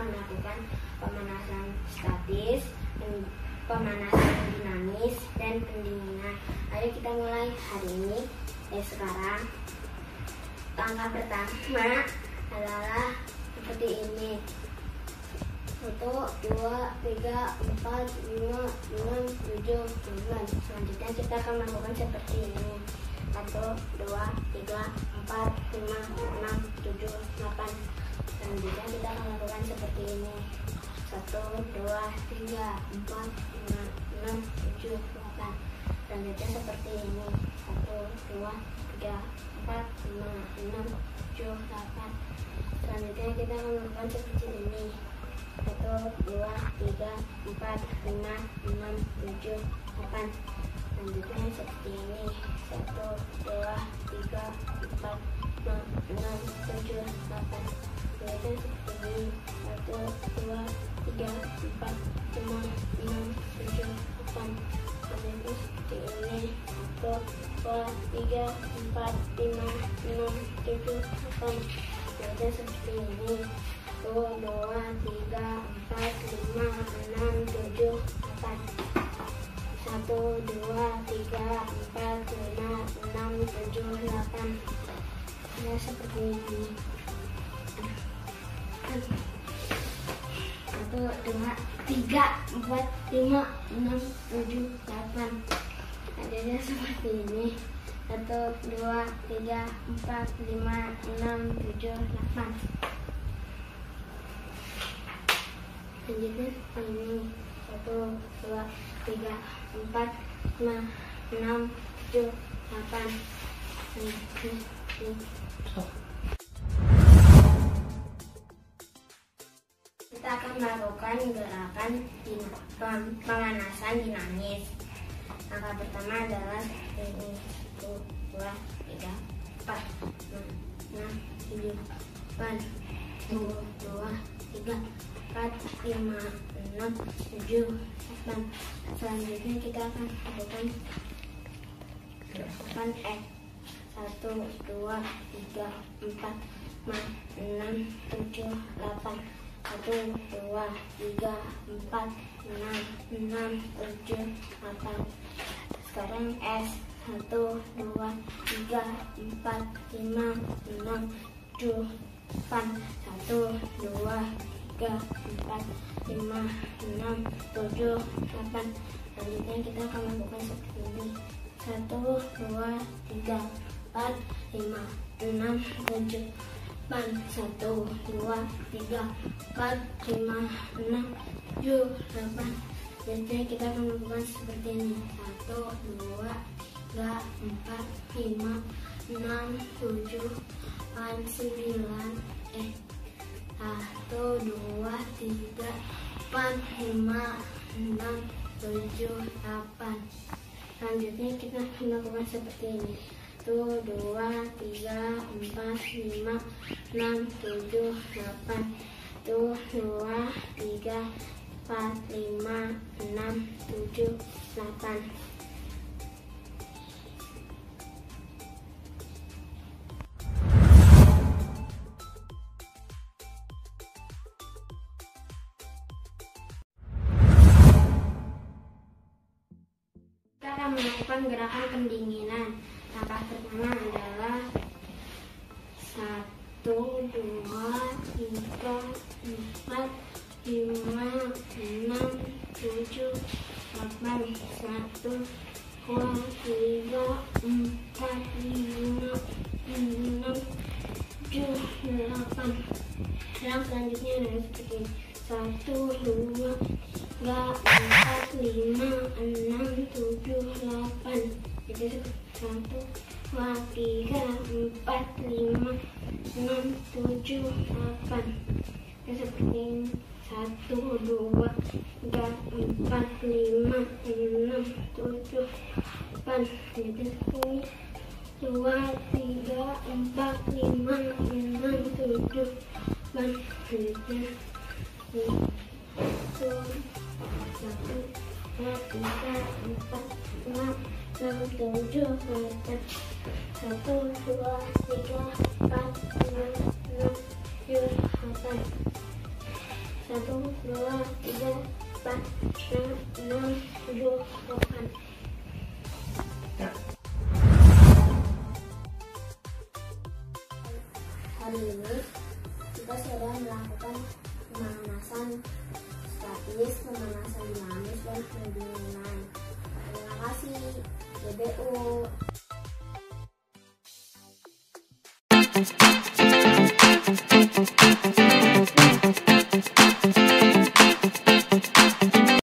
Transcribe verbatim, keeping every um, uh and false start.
melakukan pemanasan statis, pemanasan dinamis, dan pendinginan. Ayo kita mulai hari ini. Eh sekarang langkah pertama adalah seperti ini. Satu, dua, tiga, empat, lima, enam, tujuh, sembilan. Selanjutnya kita akan melakukan seperti ini. Satu, dua, tiga, empat, lima, enam, tujuh, delapan. Selanjutnya kita akan melakukan seperti ini. Satu, dua, tiga, empat, lima, enam, tujuh, delapan. Selanjutnya seperti ini. Satu, dua, tiga, empat, lima, enam, tujuh, delapan. Selanjutnya kita akan melakukan seperti ini. Satu, dua, tiga, empat, lima, enam, tujuh, delapan. Selanjutnya seperti ini. Satu, dua, tiga, empat, lima, enam, tujuh, delapan. Selanjutnya seperti ini. Satu, dua, tiga, empat, lima, enam, tujuh, delapan. Selanjutnya seperti ini. Satu, dua, tiga, empat, lima, enam, tujuh, delapan. Selanjutnya seperti ini. Satu, dua, tiga, empat, lima, enam, tujuh, delapan. Satu, dua, tiga, empat, lima, enam, tujuh, delapan. Ya seperti ini. Satu, dua, tiga, empat, lima, enam, tujuh, delapan. Adanya seperti ini. Satu, dua, tiga, empat, lima, enam, tujuh, delapan. Selanjutnya seperti ini. Satu, dua, tiga, empat, lima, enam, tujuh, delapan. Kita akan melakukan gerakan pemanasan dinamis. Langkah pertama adalah ini. Satu, dua, tiga, empat, lima, enam, tujuh, delapan. Satu, dua, tiga, empat, lima, enam, tujuh, delapan. Selanjutnya kita akan lakukan gerakan X. Satu, dua, tiga, empat, lima, enam, tujuh, delapan. Satu, dua, tiga, empat, lima, enam, tujuh, delapan. Sekarang S. Satu, dua, tiga, empat, lima, enam, tujuh, delapan. Satu, dua, tiga, empat, lima, enam, tujuh, delapan. Selanjutnya kita akan melakukan seperti ini. Satu, dua, tiga, empat, lima, enam, tujuh, delapan. Satu, dua, tiga, empat, lima, enam, tujuh, delapan. Selanjutnya kita akan melakukan seperti ini. Satu, dua, tiga, empat, lima, enam, tujuh, delapan, sembilan. Eh. Satu, dua, tiga, empat, lima, enam, tujuh, delapan. Selanjutnya kita akan melakukan seperti ini. Satu, dua, tiga, empat, lima, enam, tujuh, delapan. Satu, dua, tiga, empat, lima, enam, tujuh, delapan. Kita akan melakukan gerakan pendinginan. Langkah pertama adalah satu, dua, tiga, empat, lima, enam, tujuh, delapan. Satu, dua, tiga, empat, lima, enam, tujuh, delapan. Yang selanjutnya adalah seperti ini. Satu, dua, tiga, empat, lima, enam, tujuh, delapan. Jadi satu, dua, tiga, empat, lima, enam, tujuh, delapan. Jadi seperti ini. Satu, dua, tiga, empat, lima, enam, tujuh, delapan. Jadi seperti ini. Dua, tiga, empat, lima, enam, tujuh, delapan. Jadi satu, satu, dua, tiga, empat, lima, enam, tujuh, delapan. Satu, dua, tiga, empat, lima, enam, tujuh, delapan. Satu, dua, tiga, empat, lima, enam, tujuh, delapan. Hari ini kita sudah melakukan pemanasan statis, pemanasan dinamis, dan pendinginan. Terima kasih, B B U.